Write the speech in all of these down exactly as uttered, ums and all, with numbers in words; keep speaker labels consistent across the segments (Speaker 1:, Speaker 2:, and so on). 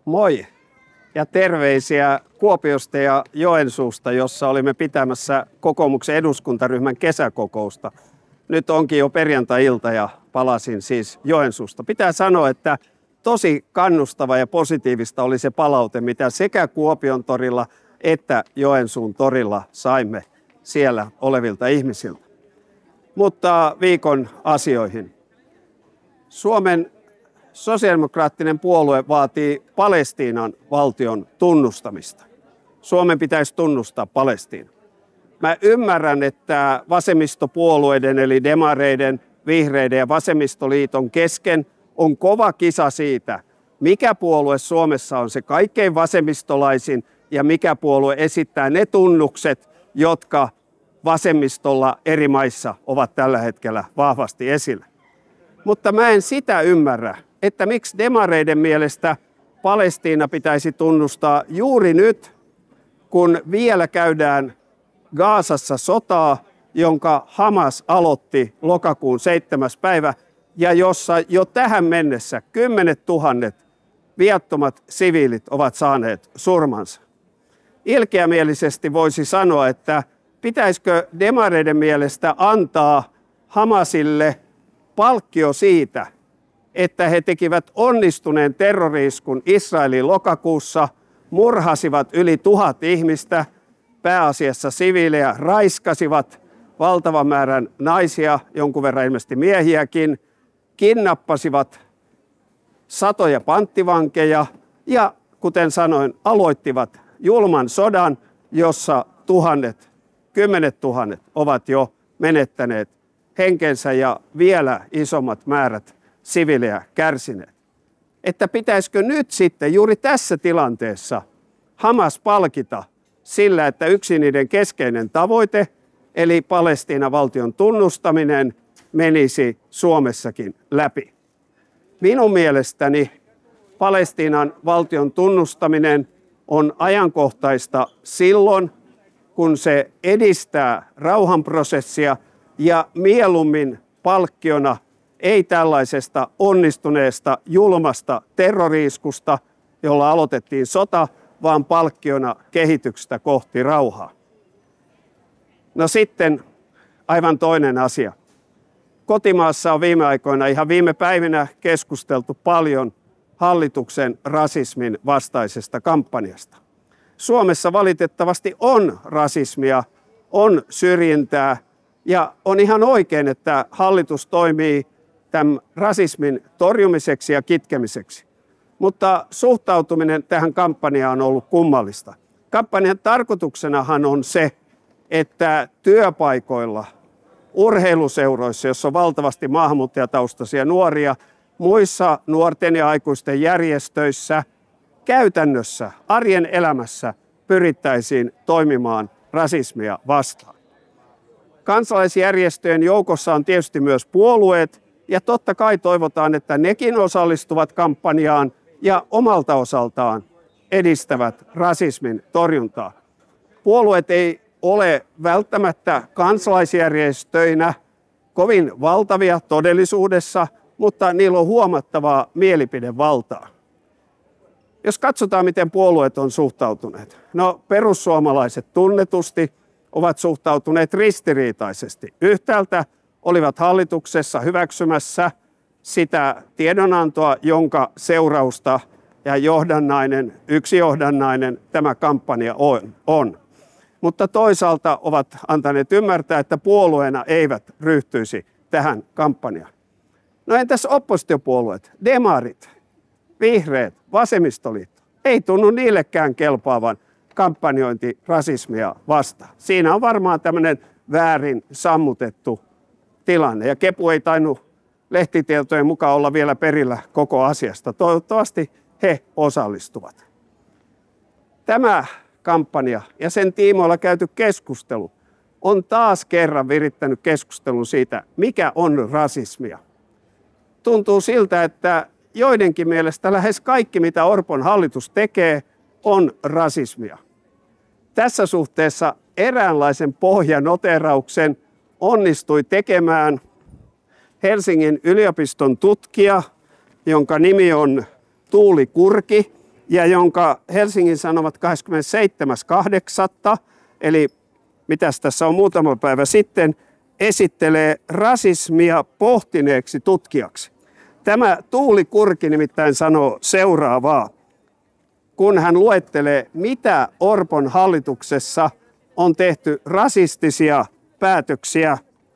Speaker 1: Moi ja terveisiä Kuopiosta ja Joensuusta, jossa olimme pitämässä kokoomuksen eduskuntaryhmän kesäkokousta. Nyt onkin jo perjantai-ilta ja palasin siis Joensuusta. Pitää sanoa, että tosi kannustava ja positiivista oli se palaute, mitä sekä Kuopion torilla että Joensuun torilla saimme siellä olevilta ihmisiltä. Mutta viikon asioihin. Suomen sosiaalidemokraattinen puolue vaatii Palestiinan valtion tunnustamista. Suomen pitäisi tunnustaa Palestiina. Mä ymmärrän, että vasemmistopuolueiden eli demareiden, vihreiden ja vasemmistoliiton kesken on kova kisa siitä, mikä puolue Suomessa on se kaikkein vasemmistolaisin ja mikä puolue esittää ne tunnukset, jotka vasemmistolla eri maissa ovat tällä hetkellä vahvasti esillä. Mutta mä en sitä ymmärrä, että miksi demareiden mielestä Palestiina pitäisi tunnustaa juuri nyt, kun vielä käydään Gazassa sotaa, jonka Hamas aloitti lokakuun seitsemäs päivä ja jossa jo tähän mennessä kymmenet tuhannet viattomat siviilit ovat saaneet surmansa. Ilkeämielisesti voisi sanoa, että pitäisikö demareiden mielestä antaa Hamasille palkkio siitä, että he tekivät onnistuneen terrori-iskun Israeliin lokakuussa, murhasivat yli tuhat ihmistä, pääasiassa siviilejä, raiskasivat valtavan määrän naisia, jonkun verran ilmeisesti miehiäkin, kidnappasivat satoja panttivankeja ja, kuten sanoin, aloittivat julman sodan, jossa tuhannet, kymmenet tuhannet ovat jo menettäneet henkensä ja vielä isommat määrät siviilejä kärsineet. Että pitäisikö nyt sitten juuri tässä tilanteessa Hamas palkita sillä, että yksi niiden keskeinen tavoite, eli Palestiinan valtion tunnustaminen, menisi Suomessakin läpi. Minun mielestäni Palestiinan valtion tunnustaminen on ajankohtaista silloin, kun se edistää rauhanprosessia ja mieluummin palkkiona ei tällaisesta onnistuneesta julmasta terrori-iskusta, jolla aloitettiin sota, vaan palkkiona kehityksestä kohti rauhaa. No sitten aivan toinen asia. Kotimaassa on viime aikoina, ihan viime päivinä keskusteltu paljon hallituksen rasismin vastaisesta kampanjasta. Suomessa valitettavasti on rasismia, on syrjintää ja on ihan oikein, että hallitus toimii tämän rasismin torjumiseksi ja kitkemiseksi. Mutta suhtautuminen tähän kampanjaan on ollut kummallista. Kampanjan tarkoituksenahan on se, että työpaikoilla, urheiluseuroissa, jossa on valtavasti maahanmuuttajataustaisia nuoria, muissa nuorten ja aikuisten järjestöissä, käytännössä, arjen elämässä pyrittäisiin toimimaan rasismia vastaan. Kansalaisjärjestöjen joukossa on tietysti myös puolueet, ja totta kai toivotaan, että nekin osallistuvat kampanjaan ja omalta osaltaan edistävät rasismin torjuntaa. Puolueet ei ole välttämättä kansalaisjärjestöinä kovin valtavia todellisuudessa, mutta niillä on huomattavaa mielipidevaltaa. Jos katsotaan, miten puolueet on suhtautuneet. No, perussuomalaiset tunnetusti ovat suhtautuneet ristiriitaisesti. Yhtäältä olivat hallituksessa hyväksymässä sitä tiedonantoa, jonka seurausta ja johdannainen, yksi johdannainen tämä kampanja on. on. Mutta toisaalta ovat antaneet ymmärtää, että puolueena eivät ryhtyisi tähän kampanjaan. No entäs oppositiopuolueet, demarit, vihreät, vasemmistoliitto? Ei tunnu niillekään kelpaavan kampanjointi rasismia vastaan. Siinä on varmaan tämmöinen väärin sammutettu tilanne. Ja Kepu ei tainnut lehtitietojen mukaan olla vielä perillä koko asiasta. Toivottavasti he osallistuvat. Tämä kampanja ja sen tiimoilla käyty keskustelu on taas kerran virittänyt keskustelun siitä, mikä on rasismia. Tuntuu siltä, että joidenkin mielestä lähes kaikki, mitä Orpon hallitus tekee, on rasismia. Tässä suhteessa eräänlaisen pohjanoterauksen onnistui tekemään Helsingin yliopiston tutkija, jonka nimi on Tuuli Kurki, ja jonka Helsingin Sanomat kahdeskymmenesseitsemäs kahdeksatta eli mitäs tässä on muutama päivä sitten, esittelee rasismia pohtineeksi tutkijaksi. Tämä Tuuli Kurki nimittäin sanoo seuraavaa, kun hän luettelee, mitä Orpon hallituksessa on tehty rasistisia päätöksiä.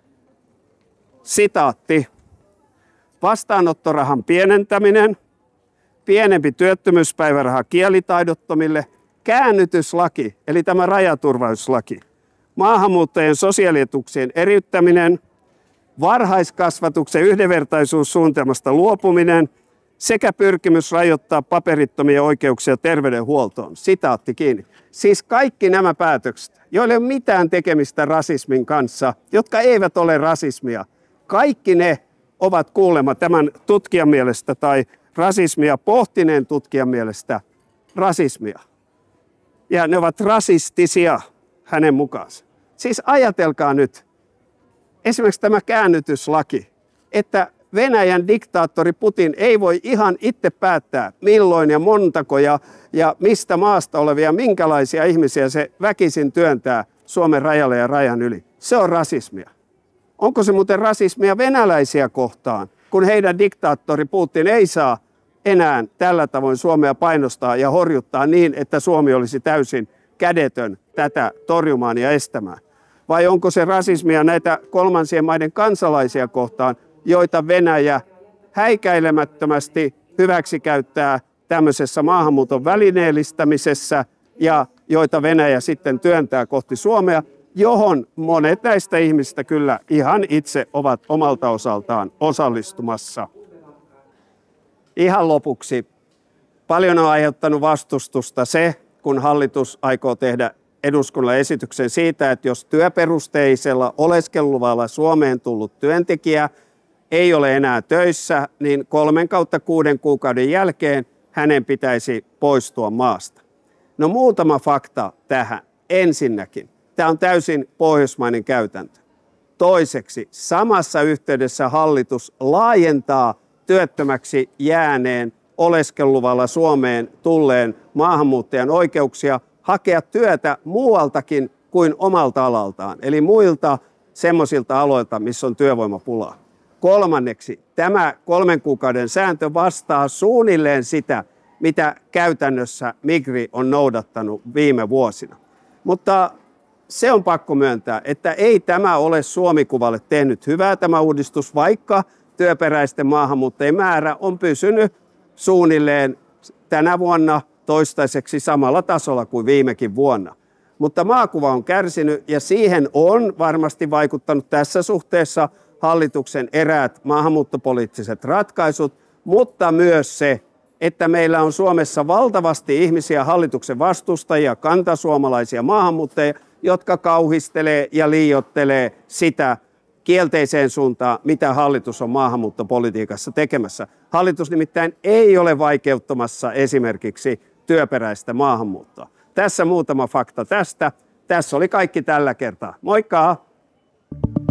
Speaker 1: Sitaatti. Vastaanottorahan pienentäminen, pienempi työttömyyspäiväraha kielitaidottomille, käännytyslaki, eli tämä rajaturvallisuuslaki, maahanmuuttajien sosiaalietuuksien eriyttäminen, varhaiskasvatuksen yhdenvertaisuussuunnitelmasta luopuminen sekä pyrkimys rajoittaa paperittomia oikeuksia terveydenhuoltoon. Sitaatti kiinni. Siis kaikki nämä päätökset, joilla ei ole mitään tekemistä rasismin kanssa, jotka eivät ole rasismia, kaikki ne ovat kuulemma tämän tutkijan mielestä tai rasismia pohtineen tutkijan mielestä rasismia. Ja ne ovat rasistisia hänen mukaansa. Siis ajatelkaa nyt, esimerkiksi tämä käännytyslaki, että Venäjän diktaattori Putin ei voi ihan itse päättää, milloin ja montako ja, ja mistä maasta olevia, minkälaisia ihmisiä se väkisin työntää Suomen rajalle ja rajan yli. Se on rasismia. Onko se muuten rasismia venäläisiä kohtaan, kun heidän diktaattori Putin ei saa enää tällä tavoin Suomea painostaa ja horjuttaa niin, että Suomi olisi täysin kädetön tätä torjumaan ja estämään? Vai onko se rasismia näitä kolmansien maiden kansalaisia kohtaan, joita Venäjä häikäilemättömästi hyväksikäyttää tämmöisessä maahanmuuton välineellistämisessä ja joita Venäjä sitten työntää kohti Suomea, johon monet näistä ihmistä kyllä ihan itse ovat omalta osaltaan osallistumassa. Ihan lopuksi. Paljon on aiheuttanut vastustusta se, kun hallitus aikoo tehdä eduskunnalle esityksen siitä, että jos työperusteisella oleskeluluvalla Suomeen tullut työntekijä ei ole enää töissä, niin kolmen kautta kuuden kuukauden jälkeen hänen pitäisi poistua maasta. No muutama fakta tähän. Ensinnäkin, tämä on täysin pohjoismainen käytäntö. Toiseksi, samassa yhteydessä hallitus laajentaa työttömäksi jääneen oleskeluluvalla Suomeen tulleen maahanmuuttajan oikeuksia hakea työtä muualtakin kuin omalta alaltaan, eli muilta semmoisilta aloilta, missä on työvoimapulaa. Kolmanneksi, tämä kolmen kuukauden sääntö vastaa suunnilleen sitä, mitä käytännössä Migri on noudattanut viime vuosina. Mutta se on pakko myöntää, että ei tämä ole Suomi-kuvalle tehnyt hyvää tämä uudistus, vaikka työperäisten maahanmuuttajien määrä on pysynyt suunnilleen tänä vuonna toistaiseksi samalla tasolla kuin viimekin vuonna. Mutta maakuva on kärsinyt ja siihen on varmasti vaikuttanut tässä suhteessa hallituksen eräät maahanmuuttopoliittiset ratkaisut, mutta myös se, että meillä on Suomessa valtavasti ihmisiä, hallituksen vastustajia, kantasuomalaisia maahanmuuttajia, jotka kauhistelee ja liioittelee sitä kielteiseen suuntaan, mitä hallitus on maahanmuuttopolitiikassa tekemässä. Hallitus nimittäin ei ole vaikeuttamassa esimerkiksi työperäistä maahanmuuttoa. Tässä muutama fakta tästä. Tässä oli kaikki tällä kertaa. Moikka!